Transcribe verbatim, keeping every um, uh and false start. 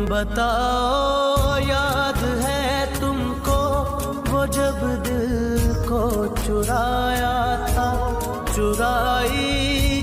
बताओ याद है तुमको वो जब दिल को चुराया था, चुराई